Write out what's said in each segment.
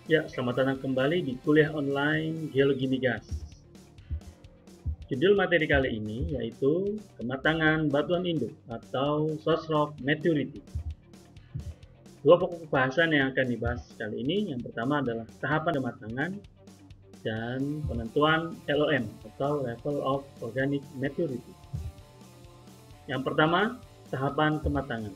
Ya, selamat datang kembali di kuliah online Geologi Migas. Judul materi kali ini yaitu kematangan batuan induk atau source rock maturity. Dua pokok bahasan yang akan dibahas kali ini, yang pertama adalah tahapan kematangan dan penentuan LOM atau Level of Organic Maturity. Yang pertama, tahapan kematangan.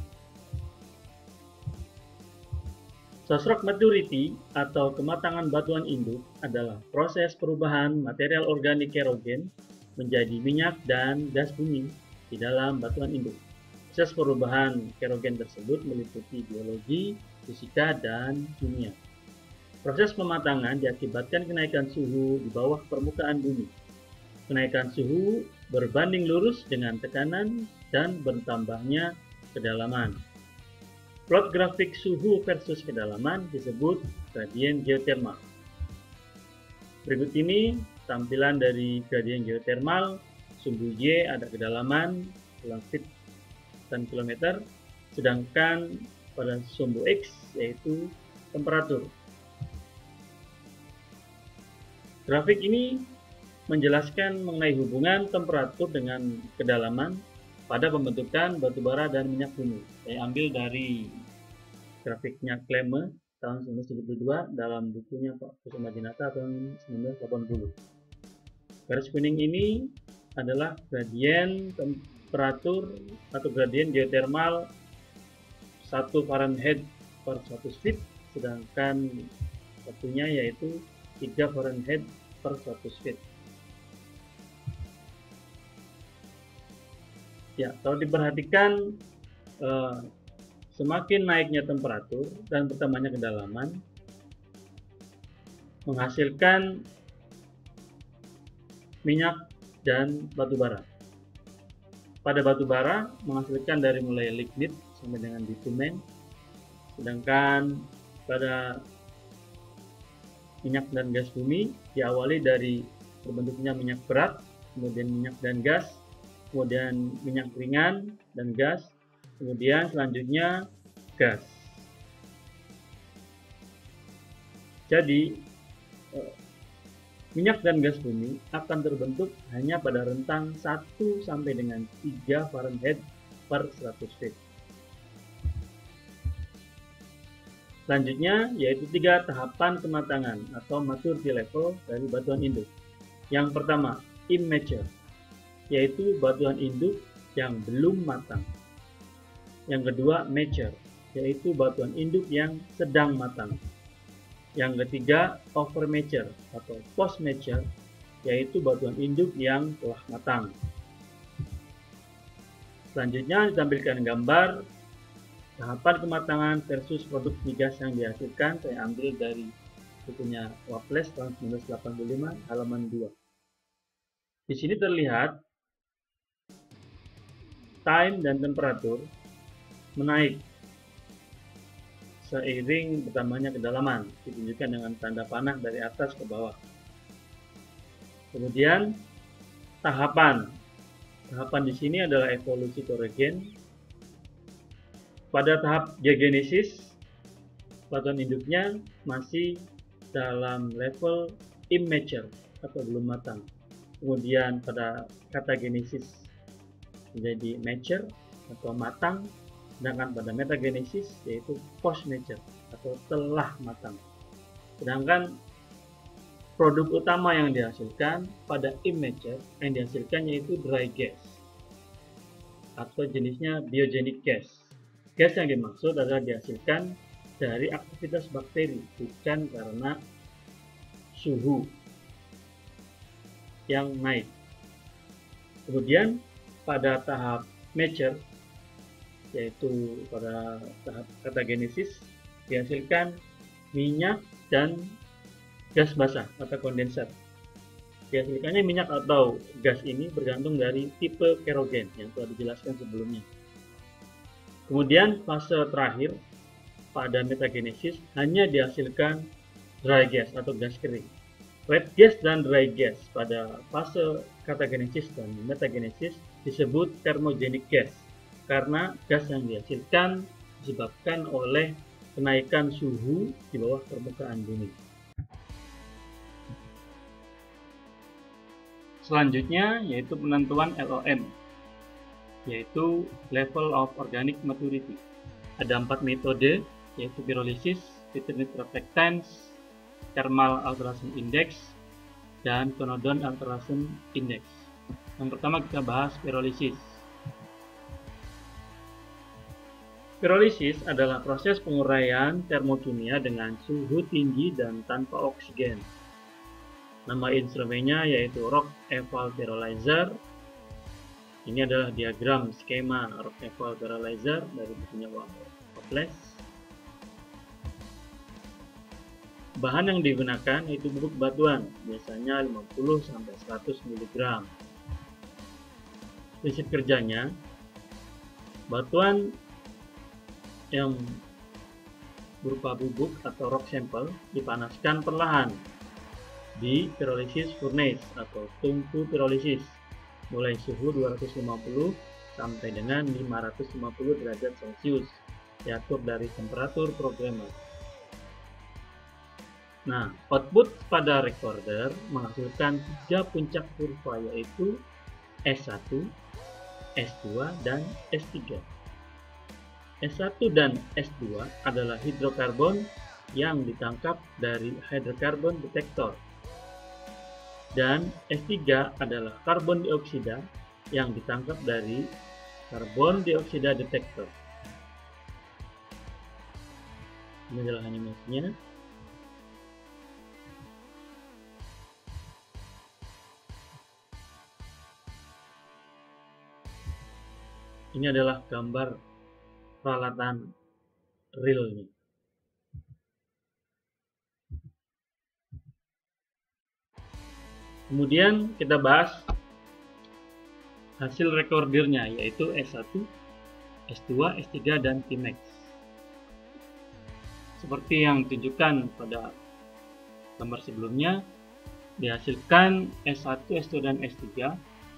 Source rock maturity atau kematangan batuan induk adalah proses perubahan material organik kerogen menjadi minyak dan gas bumi di dalam batuan induk. Proses perubahan kerogen tersebut meliputi biologi, fisika, dan kimia. Proses pematangan diakibatkan kenaikan suhu di bawah permukaan bumi. Kenaikan suhu berbanding lurus dengan tekanan dan bertambahnya kedalaman. Plot grafik suhu versus kedalaman disebut gradien geotermal. Berikut ini tampilan dari gradien geotermal. Sumbu Y ada kedalaman 9 feet dan kilometer, sedangkan pada sumbu X yaitu temperatur. Grafik ini menjelaskan mengenai hubungan temperatur dengan kedalaman pada pembentukan batu bara dan minyak bumi. Saya ambil dari grafiknya Klemme tahun 1972 dalam bukunya Pak Kusuma Jinata tahun 1980. Garis kuning ini adalah gradien temperatur atau gradien geotermal 1 Fahrenheit per 100 feet, sedangkan satunya yaitu 3 Fahrenheit per 100 feet. Ya, kalau diperhatikan semakin naiknya temperatur dan bertambahnya kedalaman menghasilkan minyak dan batu bara. Pada batu bara menghasilkan dari mulai lignit sampai dengan bitumen, sedangkan pada minyak dan gas bumi diawali dari terbentuknya minyak berat, kemudian minyak dan gas, kemudian minyak ringan dan gas, kemudian selanjutnya gas. Jadi minyak dan gas bumi akan terbentuk hanya pada rentang 1 sampai dengan 3 Fahrenheit per 100 feet. Selanjutnya yaitu 3 tahapan kematangan atau maturity level dari batuan induk. Yang pertama, immature, yaitu batuan induk yang belum matang. Yang kedua, mature, yaitu batuan induk yang sedang matang. Yang ketiga, overmature atau postmature, yaitu batuan induk yang telah matang. Selanjutnya ditampilkan gambar tahapan kematangan versus produk migas yang dihasilkan. Saya ambil dari bukunya Waples tahun 1985 halaman 2. Di sini terlihat time dan temperatur menaik seiring bertambahnya kedalaman, ditunjukkan dengan tanda panah dari atas ke bawah. Kemudian tahapan di sini adalah evolusi kerogen. Pada tahap geogenesis, batuan induknya masih dalam level immature atau belum matang. Kemudian pada katagenesis menjadi mature atau matang, sedangkan pada metagenesis yaitu post mature atau telah matang. Sedangkan produk utama yang dihasilkan pada immature yang dihasilkan yaitu dry gas atau jenisnya biogenic gas. Gas yang dimaksud adalah dihasilkan dari aktivitas bakteri, bukan karena suhu yang naik. Kemudian pada tahap mature yaitu pada tahap katagenesis dihasilkan minyak dan gas basah atau kondensat. Dihasilkannya minyak atau gas ini bergantung dari tipe kerogen yang telah dijelaskan sebelumnya. Kemudian fase terakhir pada metagenesis hanya dihasilkan dry gas atau gas kering. Wet gas dan dry gas pada fase katagenesis dan metagenesis disebut thermogenic gas karena gas yang dihasilkan disebabkan oleh kenaikan suhu di bawah permukaan bumi. Selanjutnya yaitu penentuan LOM, yaitu Level of Organic Maturity. Ada 4 metode, yaitu pyrolysis, determinate reactance, thermal alteration index, dan Conodone alteration index. Yang pertama kita bahas pyrolysis. Pyrolysis adalah proses penguraian termokimia dengan suhu tinggi dan tanpa oksigen. Nama instrumennya yaitu Rock-Eval Pyrolyzer. Ini adalah diagram skema Rock-Eval Pyrolyzer dari bukunya Waples. Bahan yang digunakan yaitu bubuk batuan, biasanya 50-100 mg. Prinsip kerjanya, batuan yang berupa bubuk atau rock sample dipanaskan perlahan di pyrolysis furnace atau tungku pyrolysis mulai suhu 250 sampai dengan 550 derajat Celcius, diatur dari temperatur programmer. Nah, output pada recorder menghasilkan 3 puncak kurva, yaitu S1, S2, dan S3. S1 dan S2 adalah hidrokarbon yang ditangkap dari hydrocarbon detector. Dan S3 adalah karbon dioksida yang ditangkap dari karbon dioksida detector. Ini adalah animasinya. Ini adalah gambar peralatan realnya. Kemudian kita bahas hasil rekordernya, yaitu S1, S2, S3, dan Tmax. Seperti yang ditunjukkan pada gambar sebelumnya, dihasilkan S1, S2, dan S3.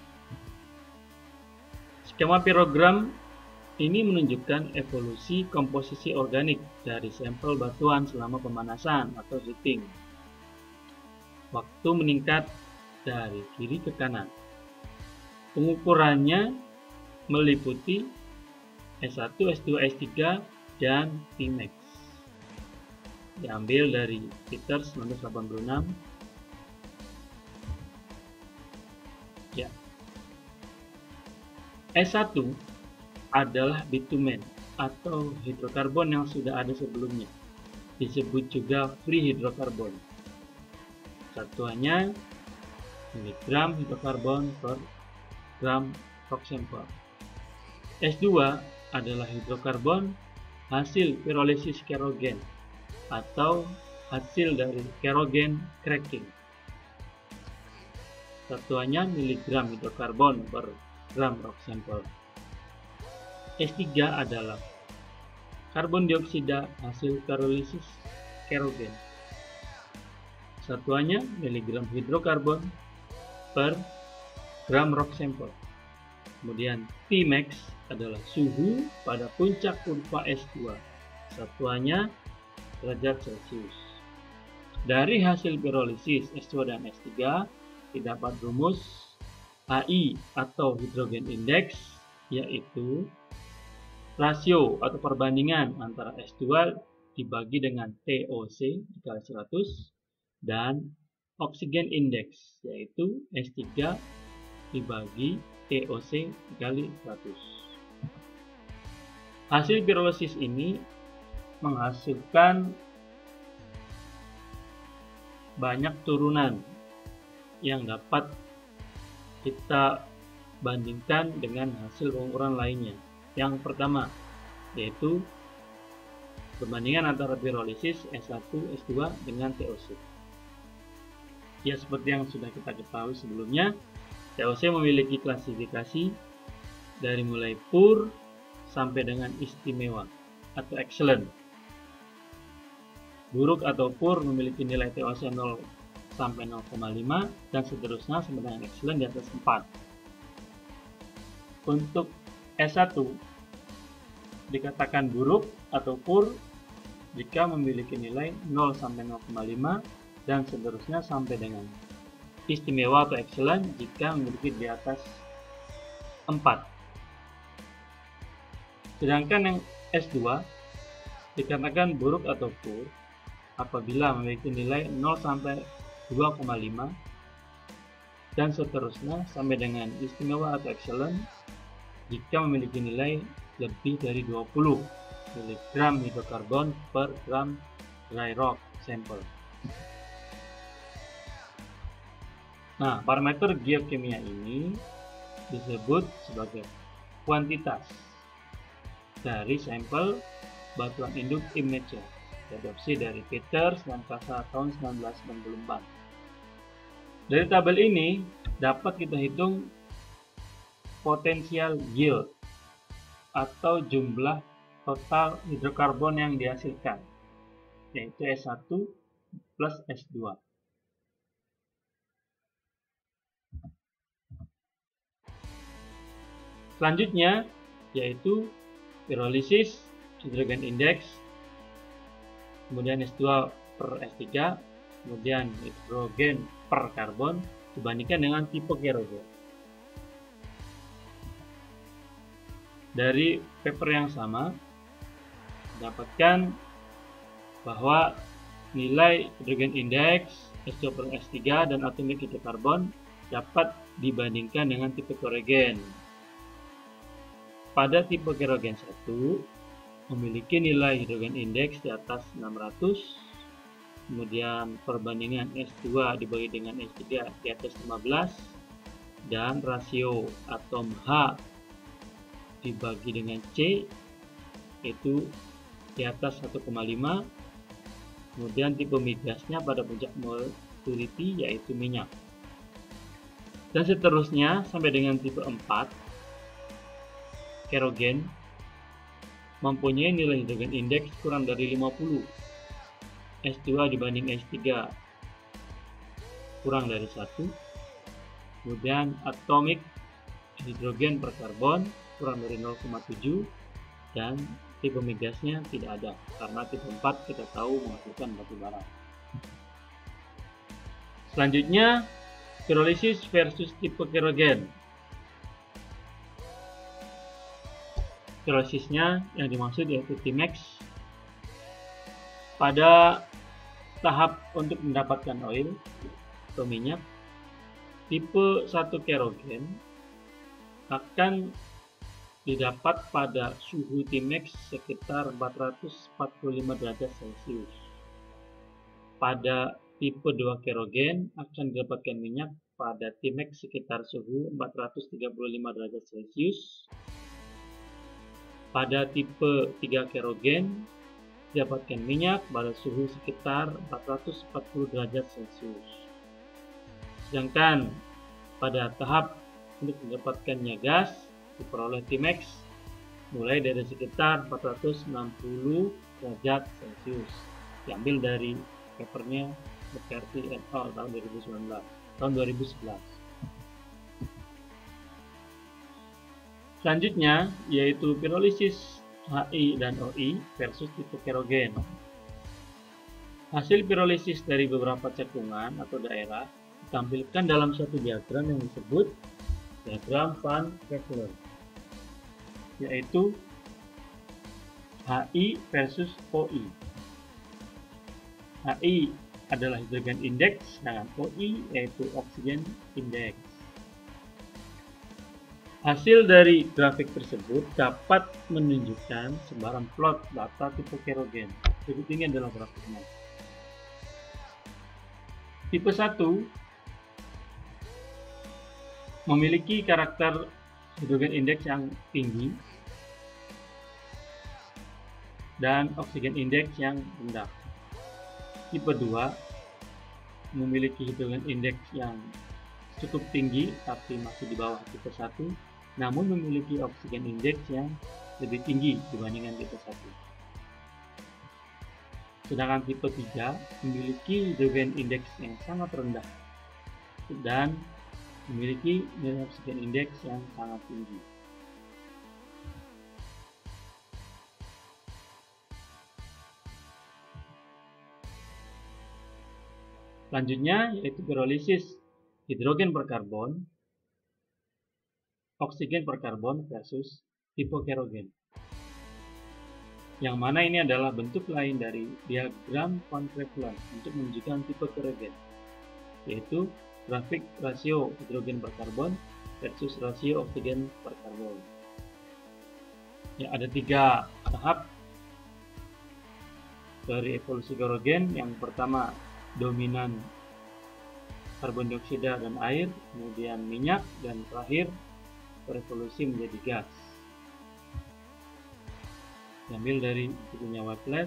Skema pirogram ini menunjukkan evolusi komposisi organik dari sampel batuan selama pemanasan atau heating. Waktu meningkat dari kiri ke kanan. Pengukurannya meliputi S1, S2, S3, dan Tmax. Diambil dari Peter 1986. Ya. S1 adalah bitumen atau hidrokarbon yang sudah ada sebelumnya. Disebut juga free hidrokarbon. Satuannya miligram hidrokarbon per gram rock sample. S2 adalah hidrokarbon hasil pyrolysis kerogen atau hasil dari kerogen cracking. Satuannya miligram hidrokarbon per gram rock sample. S3 adalah karbon dioksida hasil pyrolysis kerogen. Satuannya miligram hidrokarbon per gram rock sample. Kemudian Tmax adalah suhu pada puncak kurva S2. Satuannya derajat Celcius. Dari hasil pyrolysis S2 dan S3 didapat rumus HI atau hydrogen index, yaitu rasio atau perbandingan antara S2 dibagi dengan TOC dikali 100 dan oksigen index, yaitu S3 dibagi TOC dikali 100. Hasil pyrolysis ini menghasilkan banyak turunan yang dapat kita bandingkan dengan hasil pengukuran lainnya. Yang pertama yaitu perbandingan antara pyrolysis S1, S2 dengan TOC. Ya, seperti yang sudah kita ketahui sebelumnya, TOC memiliki klasifikasi dari mulai poor sampai dengan istimewa atau excellent. Buruk atau poor memiliki nilai TOC 0 sampai 0,5 dan seterusnya sampai dengan excellent di atas 4. Untuk S1 dikatakan buruk atau poor jika memiliki nilai 0 sampai 0,5 dan seterusnya sampai dengan istimewa atau excellent jika memiliki di atas 4. Sedangkan yang S2 dikatakan buruk atau poor apabila memiliki nilai 0 sampai 2,5 dan seterusnya sampai dengan istimewa atau excellent jika memiliki nilai lebih dari 20 mg hidrokarbon per gram dry rock sampel. Nah, parameter geokimia ini disebut sebagai kuantitas dari sampel batuan induk immature diadopsi dari Peters dan Casa tahun 1994. Dari tabel ini dapat kita hitung potensial yield atau jumlah total hidrokarbon yang dihasilkan, yaitu S1 plus S2. Selanjutnya yaitu pirolysis hidrogen index, kemudian S2 per S3, kemudian hidrogen per karbon dibandingkan dengan tipe kerogen. Dari paper yang sama dapatkan bahwa nilai hidrogen index, S2 per S3 dan atomic hidrokarbon dapat dibandingkan dengan tipe kerogen. Pada tipe kerogen 1 memiliki nilai hidrogen index di atas 600, kemudian perbandingan S2 dibagi dengan S3 di atas 15, dan rasio atom H dibagi dengan C itu di atas 1,5. Kemudian tipe migasnya pada puncak maturity yaitu minyak. Dan seterusnya sampai dengan tipe 4 kerogen mempunyai nilai hidrogen index kurang dari 50. S2 dibanding S3 kurang dari 1. Kemudian atomic hidrogen per karbon kurang dari 0,7 dan tipe migasnya tidak ada karena tipe 4 kita tahu menghasilkan batu bara. Selanjutnya pirolysis versus tipe kerogen. Pirolysisnya yang dimaksud yaitu T-max. Pada tahap untuk mendapatkan oil atau minyak, tipe 1 kerogen akan didapat pada suhu T-max sekitar 445 derajat Celcius. Pada tipe 2 kerogen akan didapatkan minyak pada T-max sekitar suhu 435 derajat Celcius. Pada tipe 3 kerogen didapatkan minyak pada suhu sekitar 440 derajat Celcius. Sedangkan pada tahap untuk mendapatkannya gas diperoleh T-max mulai dari sekitar 460 derajat Celcius. Diambil dari papernya McCarthy et al. Tahun 2011. Selanjutnya yaitu pirolysis HI dan OI versus tipe kerogen. Hasil pirolysis dari beberapa cekungan atau daerah ditampilkan dalam suatu diagram yang disebut diagram Van Kessler, yaitu HI versus OI. HI adalah hidrogen index, sedangkan OI yaitu oxygen index. Hasil dari grafik tersebut dapat menunjukkan sebaran plot data tipe kerogen. Berikut ini adalah grafiknya. Tipe 1 memiliki karakter hidrogen index yang tinggi dan oksigen index yang rendah. Tipe 2 memiliki hidrogen index yang cukup tinggi tapi masih di bawah tipe 1, namun memiliki oksigen index yang lebih tinggi dibandingkan tipe 1. Sedangkan tipe 3 memiliki hidrogen index yang sangat rendah dan memiliki nilai oksigen index yang sangat tinggi. Selanjutnya yaitu pirolisis hidrogen per karbon, oksigen per karbon versus hipokerogen. Yang mana ini adalah bentuk lain dari diagram von Creveld untuk menunjukkan tipe kerogen, yaitu grafik rasio hidrogen per karbon versus rasio oksigen per karbon. Ya, ada 3 tahap dari evolusi kerogen. Yang pertama dominan karbon dioksida dan air, kemudian minyak, dan terakhir berevolusi menjadi gas. Diambil dari bukunya Wallace.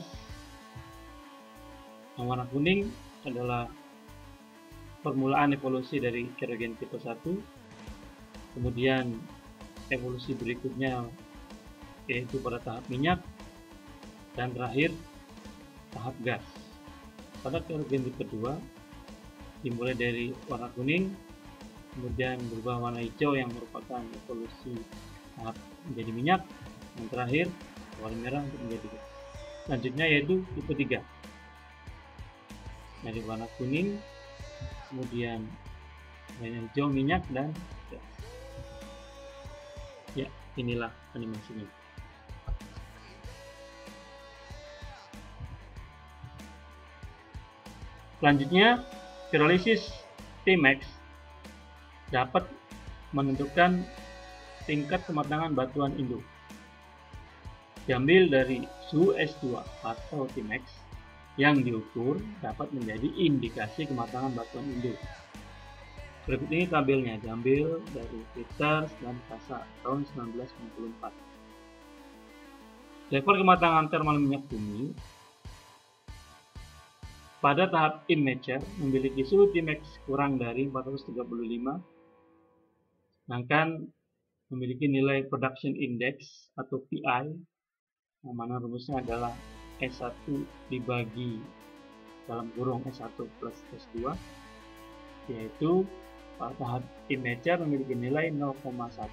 Yang warna kuning adalah permulaan evolusi dari kerogen tipe 1, kemudian evolusi berikutnya yaitu pada tahap minyak, dan terakhir tahap gas. Pada kerogen tipe 2 dimulai dari warna kuning, kemudian berubah warna hijau yang merupakan evolusi tahap menjadi minyak, dan terakhir warna merah untuk menjadi gas. Selanjutnya yaitu tipe 3 dari warna kuning, kemudian warna hijau minyak, dan gas. Ya, inilah animasinya. Selanjutnya, pirolisis Tmax dapat menentukan tingkat kematangan batuan induk. Diambil dari suhu S2 atau Tmax yang diukur dapat menjadi indikasi kematangan batuan induk. Berikut ini tabelnya, diambil dari Peters dan Kasa tahun 1994. Level kematangan termal minyak bumi pada tahap immature memiliki suhu Tmax kurang dari 435, sedangkan memiliki nilai production index atau PI, yang mana rumusnya adalah S1 dibagi dalam kurung S1 plus S2, yaitu pada tahap immature memiliki nilai 0,1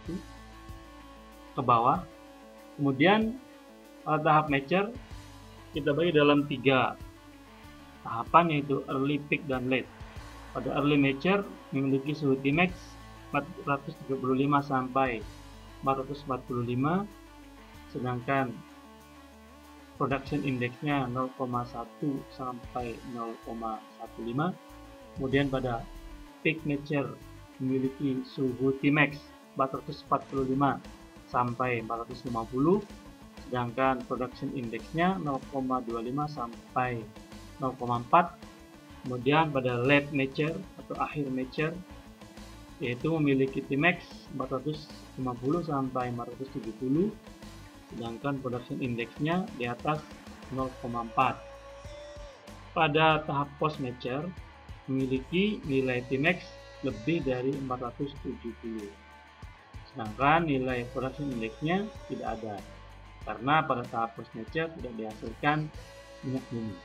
ke bawah. Kemudian pada tahap mature kita bagi dalam 3 tahapan, yaitu early, peak, dan late. Pada early mature memiliki suhu Tmax 435 sampai 445, sedangkan production indexnya 0,1 sampai 0,15. Kemudian pada peak mature memiliki suhu Tmax 445 sampai 450, sedangkan production indexnya 0,25 sampai 0,4. Kemudian pada late mature atau akhir mature yaitu memiliki Tmax 450 sampai 470, sedangkan production indexnya di atas 0,4. Pada tahap post mature memiliki nilai Tmax lebih dari 470, sedangkan nilai production indexnya tidak ada karena pada tahap post mature tidak dihasilkan minyak bumi.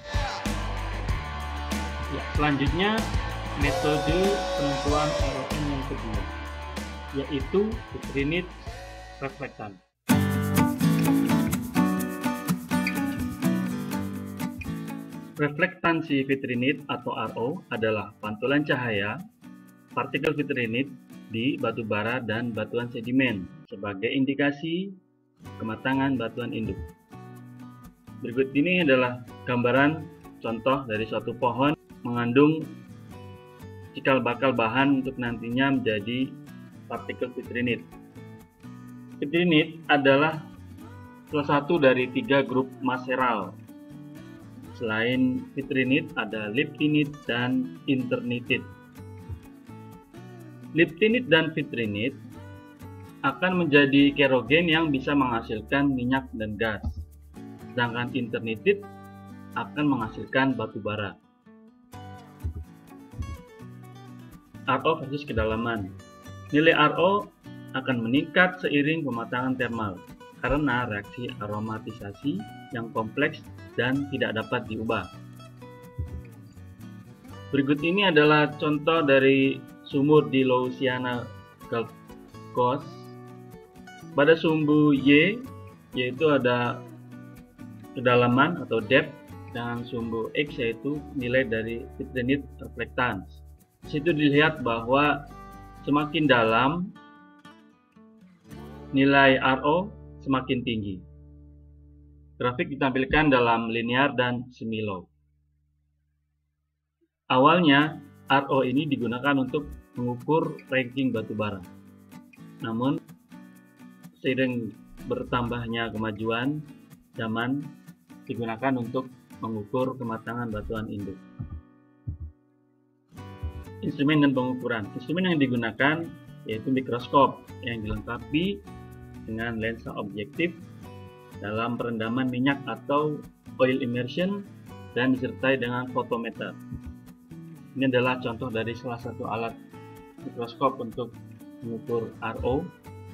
Ya, selanjutnya metode penentuan RON yang kedua, yaitu vitrinit reflektan. Reflektansi vitrinit atau RO adalah pantulan cahaya partikel vitrinit di batu bara dan batuan sedimen sebagai indikasi kematangan batuan induk. Berikut ini adalah gambaran contoh dari suatu pohon mengandung cikal bakal bahan untuk nantinya menjadi partikel vitrinit. Vitrinit adalah salah satu dari 3 grup maseral. Selain vitrinit ada liptinit dan internitit. Liptinit dan vitrinit akan menjadi kerogen yang bisa menghasilkan minyak dan gas, sedangkan internitit akan menghasilkan batu bara. RO versus kedalaman. Nilai RO akan meningkat seiring pematangan termal karena reaksi aromatisasi yang kompleks dan tidak dapat diubah. Berikut ini adalah contoh dari sumur di Louisiana Gulf Coast. Pada sumbu Y, yaitu ada kedalaman atau depth dengan sumbu X, yaitu nilai dari vitrinit reflectance. Di situ dilihat bahwa semakin dalam nilai RO semakin tinggi. Grafik ditampilkan dalam linear dan semi-low. Awalnya RO ini digunakan untuk mengukur ranking batu bara. Namun seiring bertambahnya kemajuan zaman, digunakan untuk mengukur kematangan batuan induk. Instrumen dan pengukuran. Instrumen yang digunakan yaitu mikroskop yang dilengkapi dengan lensa objektif dalam perendaman minyak atau oil immersion dan disertai dengan fotometer. Ini adalah contoh dari salah satu alat mikroskop untuk mengukur RO.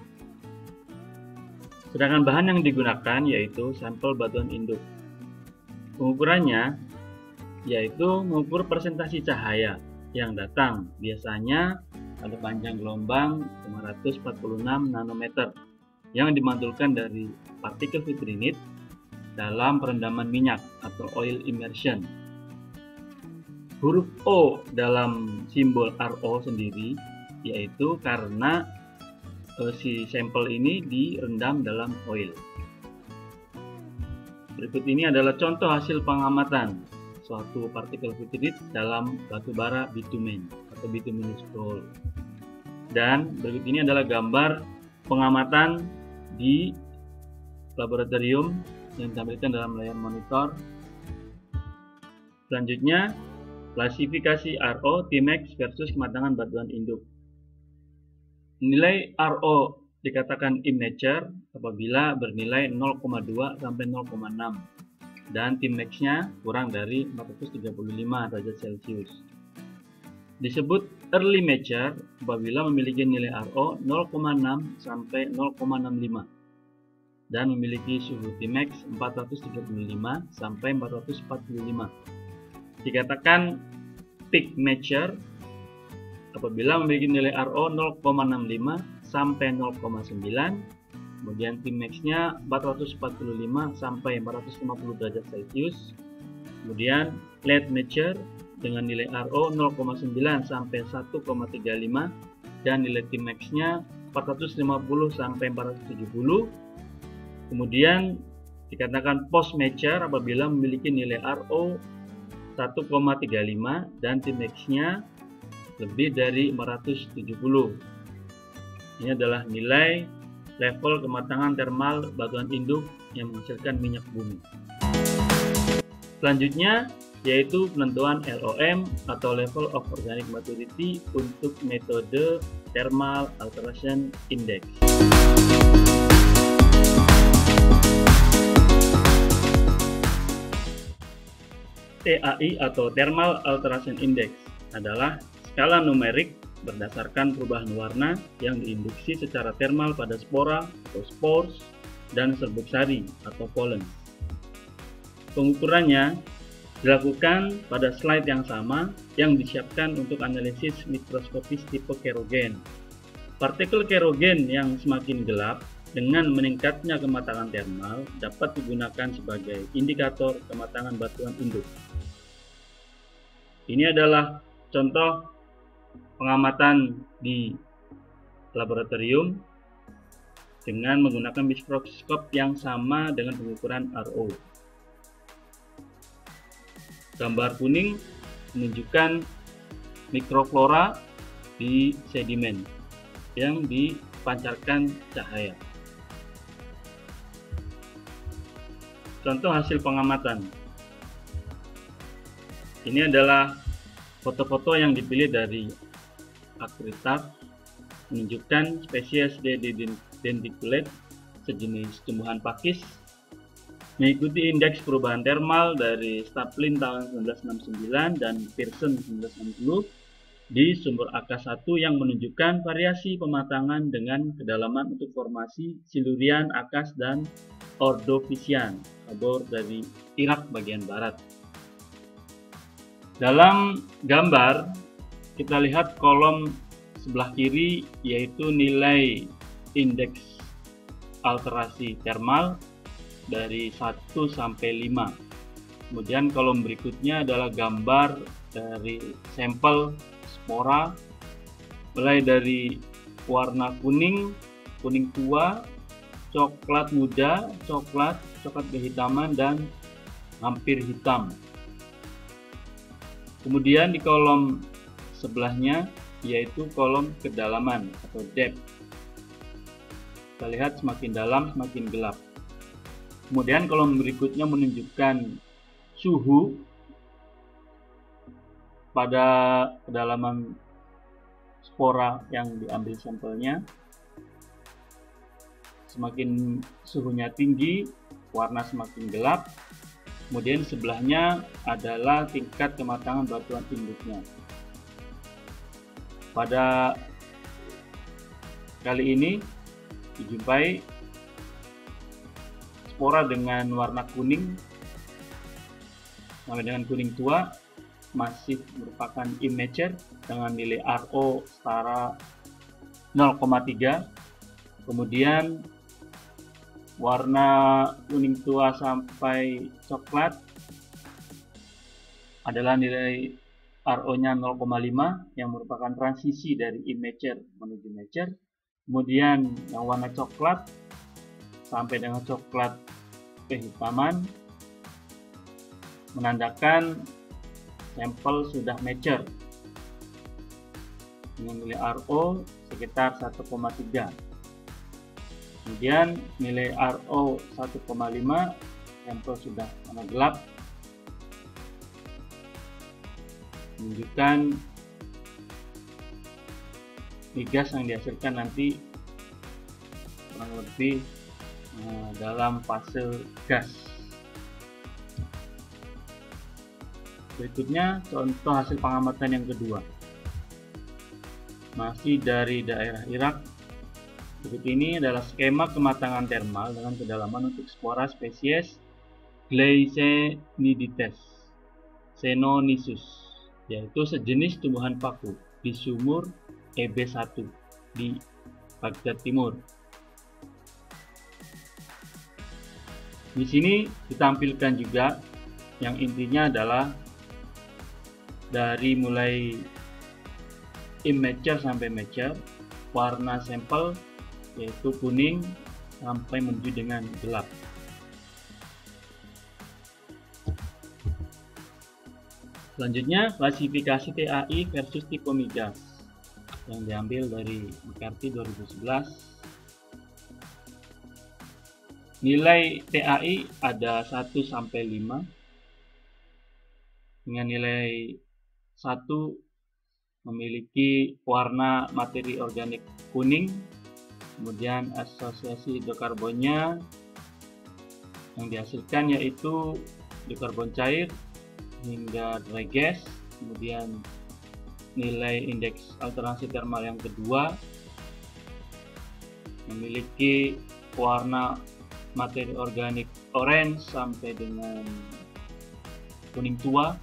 Sedangkan bahan yang digunakan yaitu sampel batuan induk. Pengukurannya yaitu mengukur presentasi cahaya yang datang, biasanya pada panjang gelombang 546 nanometer yang dimantulkan dari partikel vitrinit dalam perendaman minyak atau oil immersion. Huruf O dalam simbol RO sendiri yaitu karena si sampel ini direndam dalam oil. Berikut ini adalah contoh hasil pengamatan suatu partikel vitrinit dalam batu bara bitumen atau bituminous coal. Dan berikut ini adalah gambar pengamatan di laboratorium yang ditampilkan dalam layar monitor. Selanjutnya, klasifikasi RO, Tmax versus kematangan batuan induk. Nilai RO dikatakan immature apabila bernilai 0,2 sampai 0,6 dan Tmax-nya kurang dari 435 derajat Celcius. Disebut early mature apabila memiliki nilai RO 0,6 sampai 0,65 dan memiliki suhu Tmax 435 sampai 445. Dikatakan peak mature apabila memiliki nilai RO 0,65 sampai 0,9, kemudian Tmax-nya 445 sampai 450 derajat Celcius. Kemudian late mature dengan nilai RO 0,9 sampai 1,35 dan nilai Tmax-nya 450 sampai 470. Kemudian dikatakan post mature apabila memiliki nilai RO 1,35 dan Tmax-nya lebih dari 470. Ini adalah nilai level kematangan termal batuan induk yang menghasilkan minyak bumi. Selanjutnya yaitu penentuan LOM atau Level of Organic Maturity untuk metode Thermal Alteration Index. TAI atau Thermal Alteration Index adalah skala numerik berdasarkan perubahan warna yang diinduksi secara termal pada spora atau spores dan serbuk sari atau pollen. Pengukurannya dilakukan pada slide yang sama yang disiapkan untuk analisis mikroskopis tipe kerogen. Partikel kerogen yang semakin gelap dengan meningkatnya kematangan termal dapat digunakan sebagai indikator kematangan batuan induk. Ini adalah contoh pengamatan di laboratorium dengan menggunakan mikroskop yang sama dengan pengukuran RO. Gambar kuning menunjukkan mikroflora di sedimen yang dipancarkan cahaya. Contoh hasil pengamatan. Ini adalah foto-foto yang dipilih dari akritat menunjukkan spesies D. denticulate, sejenis tumbuhan pakis, mengikuti indeks perubahan termal dari Staplin tahun 1969 dan Pearson 1960 di sumber AK1 yang menunjukkan variasi pematangan dengan kedalaman untuk formasi Silurian, Akas, dan Ordovician, kabur dari Irak bagian barat. Dalam gambar, kita lihat kolom sebelah kiri yaitu nilai indeks alterasi termal dari 1 sampai 5. Kemudian kolom berikutnya adalah gambar dari sampel spora, mulai dari warna kuning, kuning tua, coklat muda, coklat kehitaman, dan hampir hitam. Kemudian di kolom sebelahnya yaitu kolom kedalaman atau depth. Kita lihat semakin dalam semakin gelap. Kemudian kolom berikutnya menunjukkan suhu pada kedalaman spora yang diambil sampelnya. Semakin suhunya tinggi, warna semakin gelap. Kemudian sebelahnya adalah tingkat kematangan batuan induknya. Pada kali ini dijumpai spora dengan warna kuning sampai dengan kuning tua masih merupakan immature dengan nilai RO setara 0,3. Kemudian warna kuning tua sampai coklat adalah nilai RO-nya 0,5 yang merupakan transisi dari immature menuju mature. Kemudian yang warna coklat sampai dengan coklat kehitaman menandakan sampel sudah mature dengan nilai RO sekitar 1,3. Kemudian nilai RO 1,5, sampel sudah warna gelap, menunjukkan migas yang dihasilkan nanti kurang lebih dalam fase gas. Berikutnya contoh hasil pengamatan yang kedua, masih dari daerah Irak. Berikut ini adalah skema kematangan termal dengan kedalaman untuk spora spesies Gleicenidites senonisus, yaitu sejenis tumbuhan paku di sumur EB1 di Baghdad Timur. Di sini ditampilkan juga yang intinya adalah dari mulai immature sampai mature, warna sampel yaitu kuning sampai menuju dengan gelap. Selanjutnya klasifikasi TAI versus tipe migas yang diambil dari McCarthy 2011. Nilai TAI ada 1 sampai 5 dengan nilai 1 memiliki warna materi organik kuning, kemudian asosiasi hidrokarbonnya yang dihasilkan yaitu hidrokarbon cair hingga dry gas. Kemudian nilai indeks alternasi termal yang kedua memiliki warna materi organik orange sampai dengan kuning tua,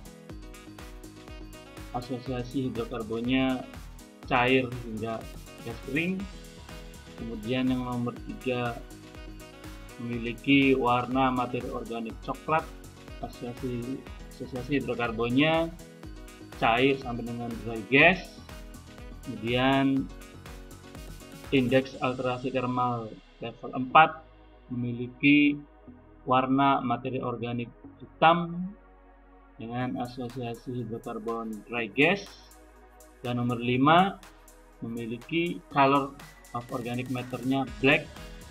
asosiasi hidrokarbonnya cair hingga gas kering. Kemudian yang nomor 3 memiliki warna materi organik coklat, asosiasi hidrokarbonnya cair sampai dengan dry gas. Kemudian indeks alterasi termal level 4 memiliki warna materi organik hitam dengan asosiasi hidrokarbon dry gas. Dan nomor 5 memiliki color of organic matter-nya black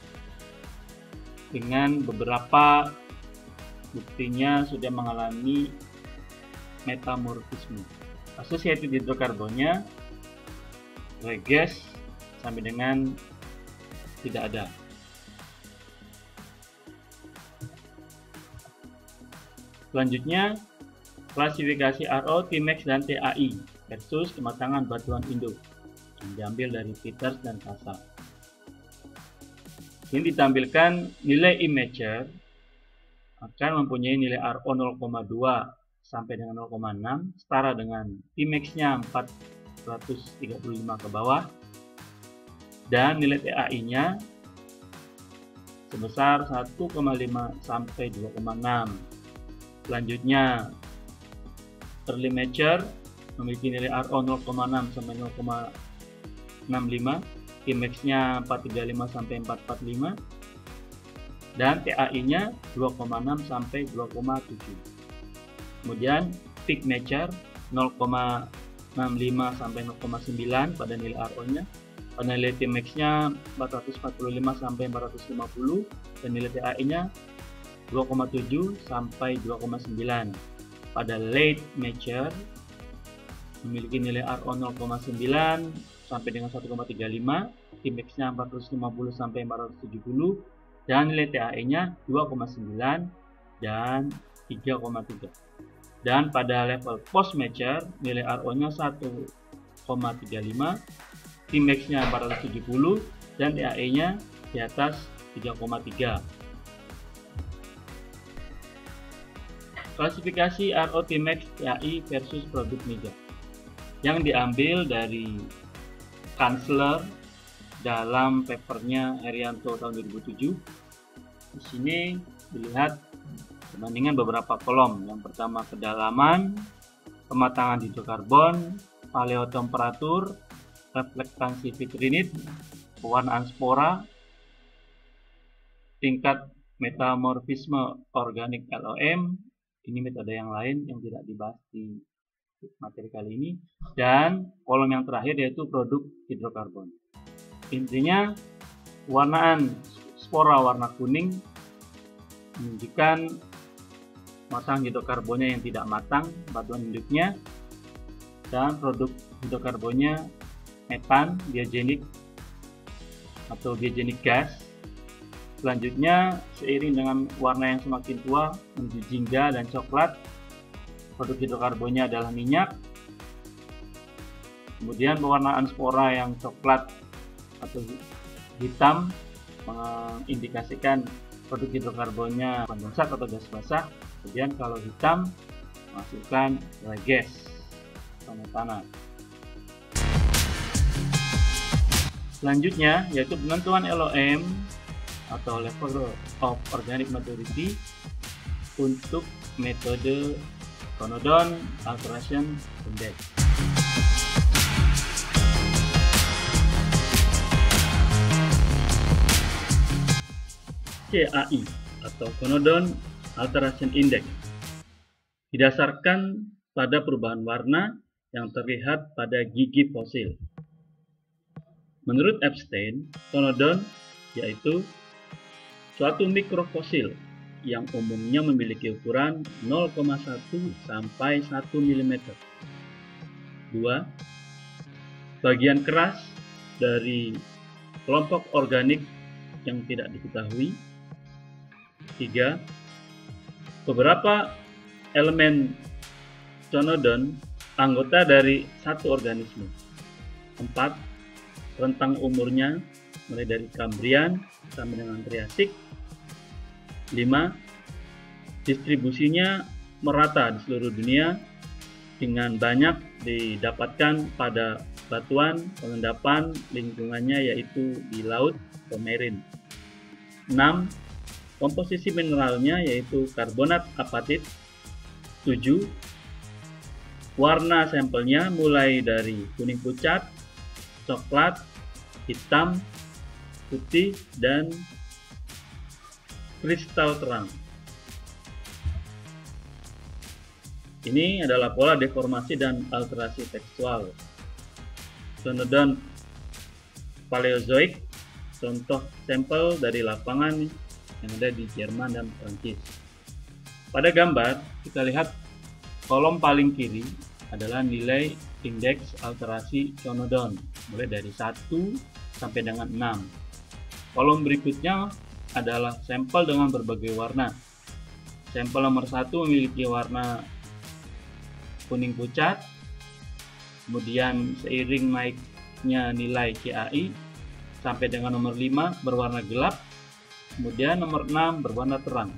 dengan beberapa buktinya sudah mengalami metamorfisme. Associated hidrokarbonnya dry gas sampai dengan tidak ada. Selanjutnya klasifikasi RO, Tmax, dan TAI versus kematangan batuan induk yang diambil dari Peters dan Kasa. Ini ditampilkan nilai immature akan mempunyai nilai RO 0,2 sampai dengan 0,6 setara dengan Tmax-nya 435 ke bawah, dan nilai TAI-nya sebesar 1,5 sampai 2,6. Selanjutnya early mature memiliki nilai RO 0,6 sampai 0,65, Tmax-nya 435 sampai 445, dan TAI-nya 2,6 sampai 2,7. Kemudian peak mature 0,65 sampai 0,9 pada nilai RO-nya, pada nilai Tmax-nya 445 sampai 450, dan nilai TAI-nya 2,7 sampai 2,9. Pada late mature memiliki nilai RO 0,9 sampai dengan 1,35, Tmax-nya 450 sampai 470, dan nilai TAI-nya 2,9 dan 3,3. Dan pada level post mature nilai RO-nya 1,35, Tmax-nya 470, dan TAI-nya di atas 3,3. Klasifikasi RO Tmax TAI versus produk migas yang diambil dari Kansler dalam papernya Herianto tahun 2007. Di sini dilihat perbandingan beberapa kolom. Yang pertama kedalaman, kematangan hidrokarbon, paleotemperatur, reflektansi vitrinit, pewarnaan spora, tingkat metamorfisme organik LOM. Ini metode yang lain yang tidak dibahas di materi kali ini, dan kolom yang terakhir yaitu produk hidrokarbon. Intinya warnaan spora warna kuning menunjukkan matang hidrokarbonnya yang tidak matang, batuan induknya, dan produk hidrokarbonnya metan, biogenik atau biogenic gas. Selanjutnya, seiring dengan warna yang semakin tua menuju jingga dan coklat, produk hidrokarbonnya adalah minyak. Kemudian pewarnaan spora yang coklat atau hitam mengindikasikan produk hidrokarbonnya kondensat atau gas basah. Kemudian kalau hitam masukkan gas tanah. Selanjutnya yaitu penentuan LOM atau level of organic maturity untuk metode Conodone Alteration Index. CAI atau Conodone Alteration Index didasarkan pada perubahan warna yang terlihat pada gigi fosil. Menurut Epstein, Conodone yaitu suatu mikrofosil yang umumnya memiliki ukuran 0,1 sampai 1 mm. 2. Bagian keras dari kelompok organik yang tidak diketahui. 3. Beberapa elemen Conodone anggota dari satu organisme. 4. Rentang umurnya mulai dari Kambrian sampai dengan Triasik. 5. Distribusinya merata di seluruh dunia dengan banyak didapatkan pada batuan pengendapan lingkungannya yaitu di laut atau marine. 6. Komposisi mineralnya yaitu karbonat apatit. 7. Warna sampelnya mulai dari kuning pucat, coklat, hitam, putih, dan kristal terang. Ini adalah pola deformasi dan alterasi tekstual. Conodone Paleozoik, contoh sampel dari lapangan yang ada di Jerman dan Prancis. Pada gambar, kita lihat kolom paling kiri adalah nilai indeks alterasi Conodone, mulai dari 1 sampai dengan 6. Kolom berikutnya adalah sampel dengan berbagai warna. Sampel nomor 1 memiliki warna kuning pucat, kemudian seiring naiknya nilai CAI sampai dengan nomor 5 berwarna gelap, kemudian nomor 6 berwarna terang.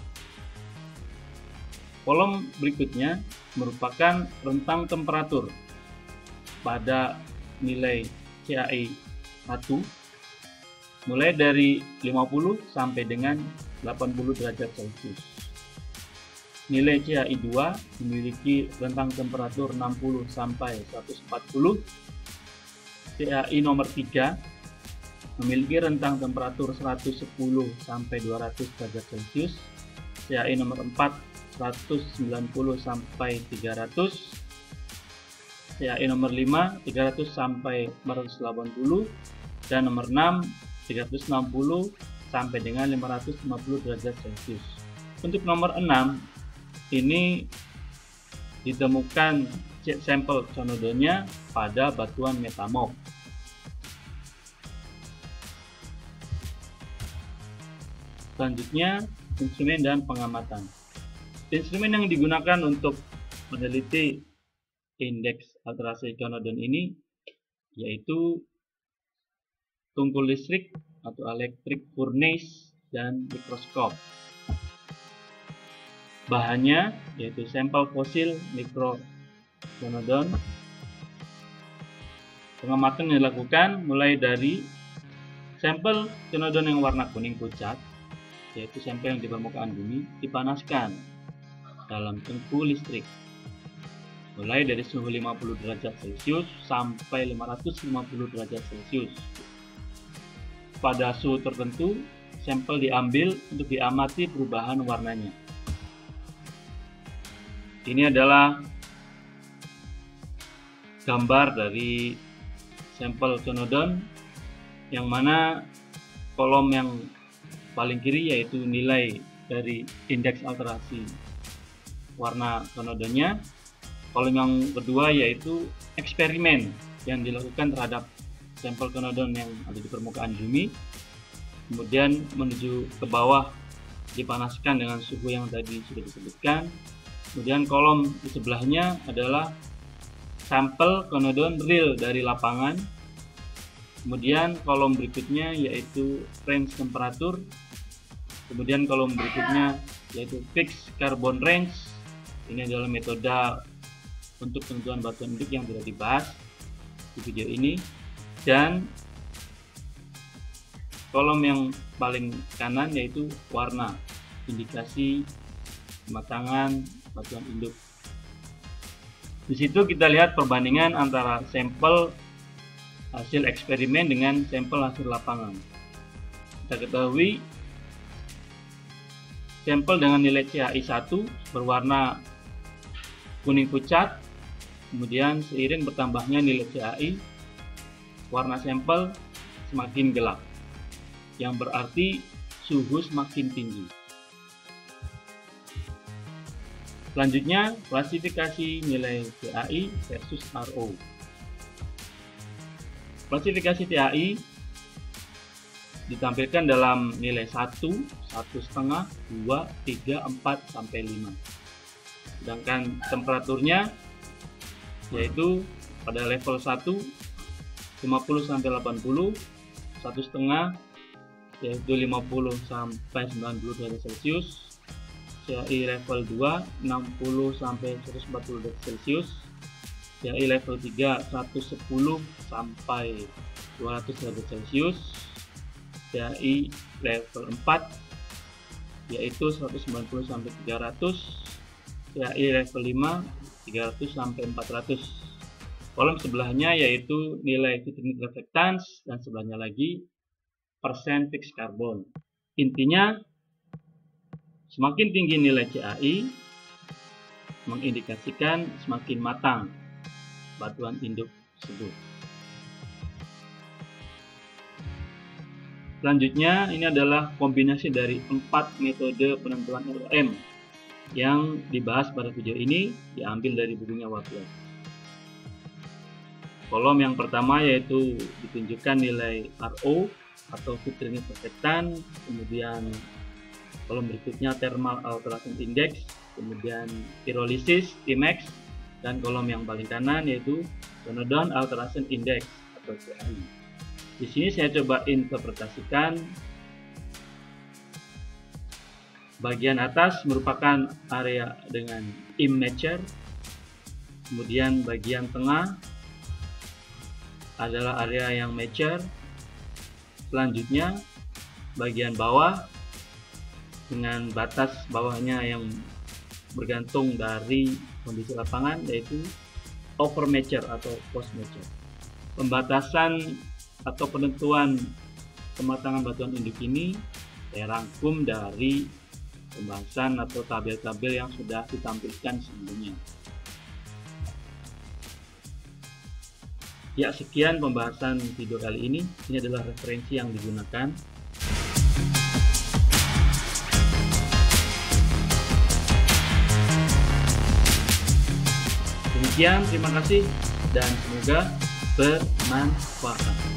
Kolom berikutnya merupakan rentang temperatur pada nilai CAI 1 mulai dari 50 sampai dengan 80 derajat Celcius. nilai CAI2 memiliki rentang temperatur 60 sampai 140. CAI nomor 3 memiliki rentang temperatur 110 sampai 200 derajat Celcius. CAI nomor 4 190 sampai 300. CAI nomor 5 300 sampai 480 dan nomor 6 360 sampai dengan 550 derajat Celcius. Untuk nomor 6 ini ditemukan sampel conodonnya pada batuan metamorf. Selanjutnya, instrumen dan pengamatan. Instrumen yang digunakan untuk meneliti indeks alterasi conodon ini yaitu tungku listrik atau electric furnace dan mikroskop. Bahannya yaitu sampel fosil mikroconodon. Pengamatan yang dilakukan mulai dari sampel conodon yang warna kuning pucat, yaitu sampel yang di permukaan bumi, dipanaskan dalam tungku listrik mulai dari suhu 50 derajat Celcius sampai 550 derajat Celcius. Pada suhu tertentu, sampel diambil untuk diamati perubahan warnanya. Ini adalah gambar dari sampel conodon, yang mana kolom yang paling kiri yaitu nilai dari indeks alterasi warna conodonnya. Kolom yang kedua yaitu eksperimen yang dilakukan terhadap sampel conodon yang ada di permukaan bumi. Kemudian menuju ke bawah dipanaskan dengan suhu yang tadi sudah disebutkan. Kemudian kolom di sebelahnya adalah sampel conodon real dari lapangan. Kemudian kolom berikutnya yaitu range temperatur. Kemudian kolom berikutnya yaitu fixed carbon range. Ini adalah metode untuk penentuan batuan induk yang tidak dibahas di video ini. Dan kolom yang paling kanan yaitu warna, indikasi kematangan batuan induk. Di situ kita lihat perbandingan antara sampel hasil eksperimen dengan sampel hasil lapangan. Kita ketahui sampel dengan nilai CAI1 berwarna kuning pucat, kemudian seiring bertambahnya nilai CAI, warna sampel semakin gelap, yang berarti suhu semakin tinggi. Selanjutnya, klasifikasi nilai CAI versus RO. Klasifikasi CAI ditampilkan dalam nilai 1, 1,5, 2, 3, 4, sampai 5. Sedangkan temperaturnya yaitu pada level 1, 50 sampai 80, 1,5 yaitu 50 sampai 90 derajat Celcius. CAI level 2 60 sampai 140 derajat Celcius. CAI level 3 110 sampai 200 derajat Celcius. CAI level 4 yaitu 190 sampai 300. CAI level 5 300 sampai 400. Kolom sebelahnya yaitu nilai vitrinit reflektans dan sebelahnya lagi persen fixed carbon. Intinya semakin tinggi nilai CAI mengindikasikan semakin matang batuan induk tersebut. Selanjutnya ini adalah kombinasi dari 4 metode penentuan ROM yang dibahas pada video ini, diambil dari bukunya Waples. Kolom yang pertama yaitu ditunjukkan nilai RO atau vitrinit reflektan, kemudian kolom berikutnya thermal alteration index, kemudian pyrolysis Tmax, dan kolom yang paling kanan yaitu conodon alteration index atau CAI. Di sini saya coba interpretasikan. Bagian atas merupakan area dengan immature, kemudian bagian tengah adalah area yang mature. Selanjutnya bagian bawah dengan batas bawahnya yang bergantung dari kondisi lapangan, yaitu over measure atau post measure. Pembatasan atau penentuan kematangan batuan induk ini saya rangkum dari pembahasan atau tabel-tabel yang sudah ditampilkan sebelumnya. Ya, sekian pembahasan video kali ini. Ini adalah referensi yang digunakan. Demikian, terima kasih dan semoga bermanfaat.